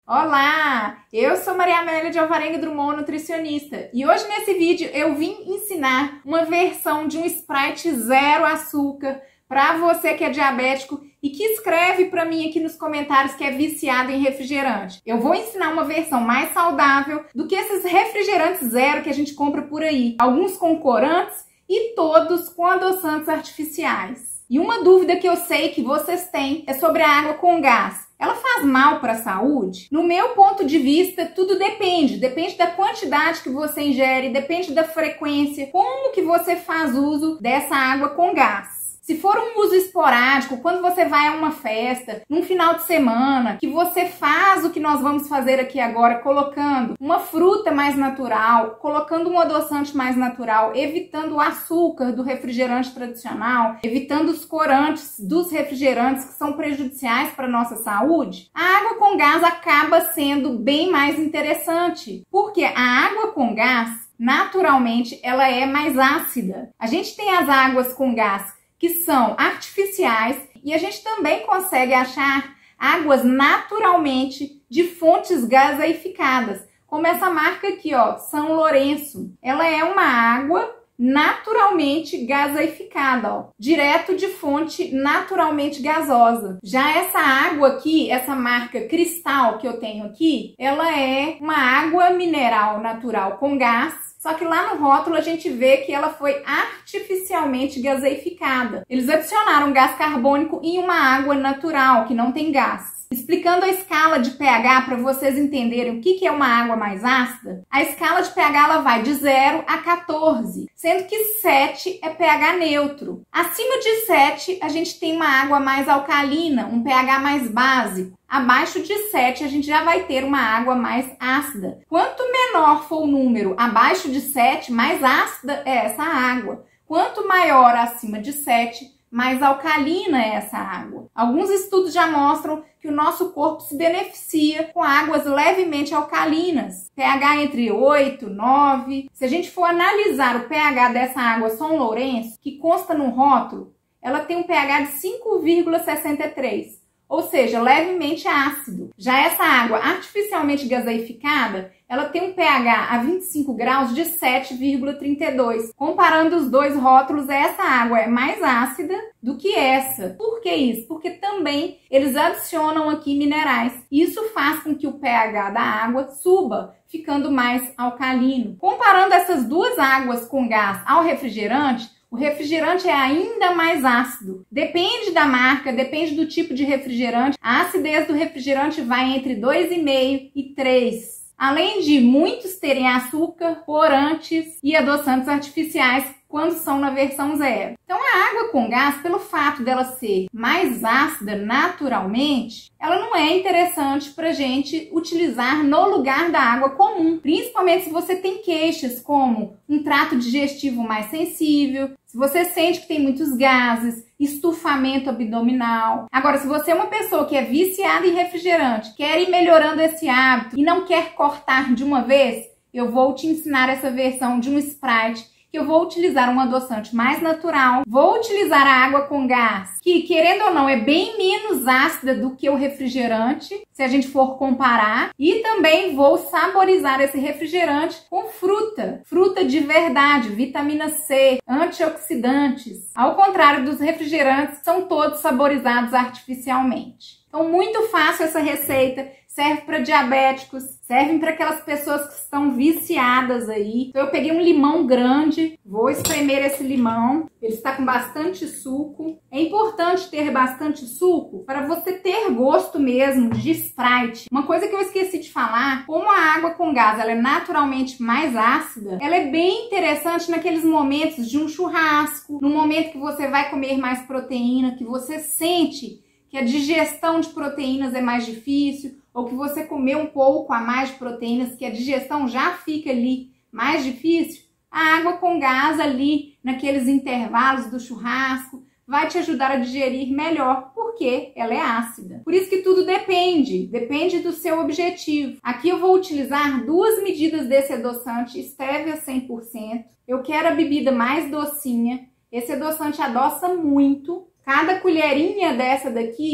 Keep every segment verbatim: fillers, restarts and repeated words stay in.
Olá, eu sou Maria Amélia de Alvarenga Drummond, nutricionista, e hoje nesse vídeo eu vim ensinar uma versão de um Sprite zero açúcar para você que é diabético e que escreve para mim aqui nos comentários que é viciado em refrigerante. Eu vou ensinar uma versão mais saudável do que esses refrigerantes zero que a gente compra por aí, alguns com corantes e todos com adoçantes artificiais. E uma dúvida que eu sei que vocês têm é sobre a água com gás. Ela faz mal para a saúde? No meu ponto de vista, tudo depende. Depende da quantidade que você ingere, depende da frequência, como que você faz uso dessa água com gás. Se for um uso esporádico, quando você vai a uma festa, num final de semana, que você faz o que nós vamos fazer aqui agora, colocando uma fruta mais natural, colocando um adoçante mais natural, evitando o açúcar do refrigerante tradicional, evitando os corantes dos refrigerantes que são prejudiciais para a nossa saúde, a água com gás acaba sendo bem mais interessante, porque a água com gás, naturalmente, ela é mais ácida. A gente tem as águas com gás que são artificiais e a gente também consegue achar águas naturalmente de fontes gaseificadas, como essa marca aqui, ó, São Lourenço. Ela é uma água naturalmente gaseificada, ó, direto de fonte naturalmente gasosa. Já essa água aqui, essa marca Cristal que eu tenho aqui, ela é uma água mineral natural com gás. Só que lá no rótulo a gente vê que ela foi artificialmente gaseificada. Eles adicionaram gás carbônico em uma água natural, que não tem gás. Explicando a escala de pH para vocês entenderem o que é uma água mais ácida, a escala de pH ela vai de zero a quatorze, sendo que sete é pH neutro. Acima de sete a gente tem uma água mais alcalina, um pH mais básico. Abaixo de sete a gente já vai ter uma água mais ácida. Quanto menor for o número abaixo de sete, mais ácida é essa água. Quanto maior acima de sete, mais alcalina é essa água. Alguns estudos já mostram que o nosso corpo se beneficia com águas levemente alcalinas, pH entre oito e nove. Se a gente for analisar o pH dessa água São Lourenço, que consta no rótulo, ela tem um pH de cinco vírgula sessenta e três. Ou seja, levemente ácido. Já essa água artificialmente gaseificada, ela tem um pH a vinte e cinco graus de sete vírgula trinta e dois. Comparando os dois rótulos, essa água é mais ácida do que essa. Por que isso? Porque também eles adicionam aqui minerais. Isso faz com que o pH da água suba, ficando mais alcalino. Comparando essas duas águas com gás ao refrigerante, o refrigerante é ainda mais ácido. Depende da marca, depende do tipo de refrigerante. A acidez do refrigerante vai entre dois vírgula cinco e três. Além de muitos terem açúcar, corantes e adoçantes artificiais quando são na versão zero. Então a água com gás, pelo fato dela ser mais ácida naturalmente, ela não é interessante para gente utilizar no lugar da água comum, principalmente se você tem queixas como um trato digestivo mais sensível, se você sente que tem muitos gases, estufamento abdominal. Agora, se você é uma pessoa que é viciada em refrigerante, quer ir melhorando esse hábito e não quer cortar de uma vez, eu vou te ensinar essa versão de um Sprite que eu vou utilizar um adoçante mais natural, vou utilizar a água com gás, que querendo ou não é bem menos ácida do que o refrigerante, se a gente for comparar, e também vou saborizar esse refrigerante com fruta, fruta de verdade, vitamina C, antioxidantes, ao contrário dos refrigerantes que são todos saborizados artificialmente. Então, muito fácil essa receita, serve para diabéticos, serve para aquelas pessoas que estão viciadas aí. Então, eu peguei um limão grande, vou espremer esse limão, ele está com bastante suco. É importante ter bastante suco para você ter gosto mesmo de Sprite. Uma coisa que eu esqueci de falar, como a água com gás ela é naturalmente mais ácida, ela é bem interessante naqueles momentos de um churrasco, no momento que você vai comer mais proteína, que você sente que a digestão de proteínas é mais difícil, ou que você comeu um pouco a mais de proteínas, que a digestão já fica ali mais difícil, a água com gás ali, naqueles intervalos do churrasco, vai te ajudar a digerir melhor, porque ela é ácida. Por isso que tudo depende, depende do seu objetivo. Aqui eu vou utilizar duas medidas desse adoçante, Stevia cem por cento. Eu quero a bebida mais docinha, esse adoçante adoça muito. Cada colherinha dessa daqui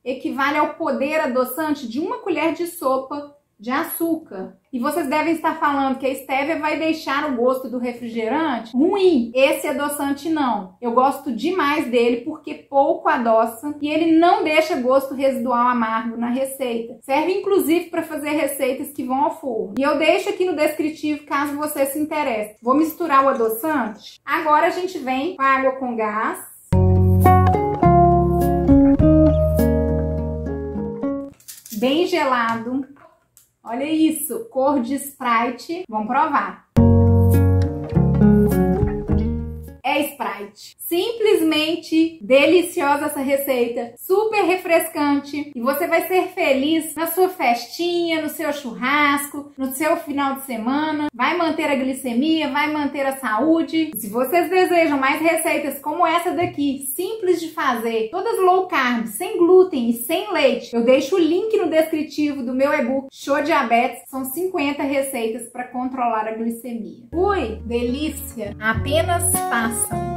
equivale ao poder adoçante de uma colher de sopa de açúcar. E vocês devem estar falando que a estévia vai deixar o gosto do refrigerante ruim. Esse adoçante não. Eu gosto demais dele porque pouco adoça e ele não deixa gosto residual amargo na receita. Serve inclusive para fazer receitas que vão ao forno. E eu deixo aqui no descritivo caso você se interesse. Vou misturar o adoçante. Agora a gente vem com a água com gás. Bem gelado. Olha isso, cor de Sprite. Vamos provar. É Sprite. Simplesmente deliciosa essa receita, super refrescante e você vai ser feliz na sua festinha, no seu churrasco, no seu final de semana. Vai manter a glicemia, vai manter a saúde. Se vocês desejam mais receitas como essa daqui, simples de fazer, todas low carb, sem glúten e sem leite, eu deixo o link no descritivo do meu e-book Show Diabetes. São cinquenta receitas para controlar a glicemia. Ui, delícia! Apenas façam!